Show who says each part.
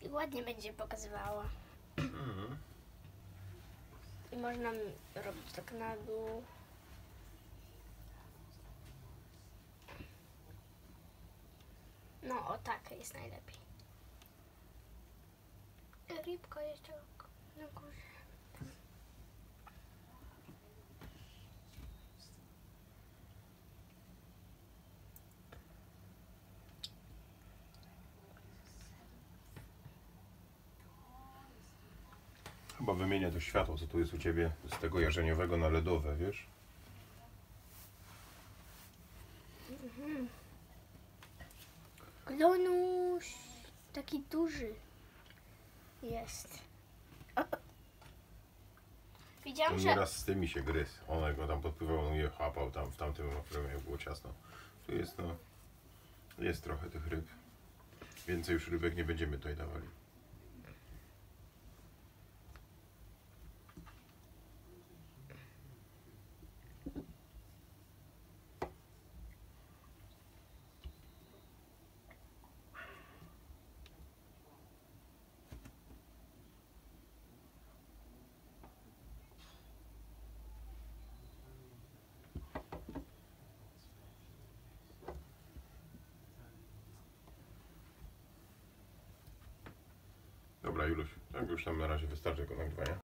Speaker 1: ładnie będzie pokazywała. I można robić tak na dół. No o tak jest najlepiej. Rybka jeszcze na górze.
Speaker 2: Chyba wymienię to światło, co tu jest u Ciebie, z tego jarzeniowego na LEDowe, wiesz?
Speaker 1: Klonuś taki duży jest. Widziałam,
Speaker 2: On
Speaker 1: że
Speaker 2: nieraz z tymi się gryzł. On go tam podpływał, on je chapał tam w tamtym okręgu, jak było ciasno. Tu jest no, jest trochę tych ryb. Więcej już rybek nie będziemy tutaj dawali. Dobra, Juluś, tak już tam na razie wystarczy tego nagrywania.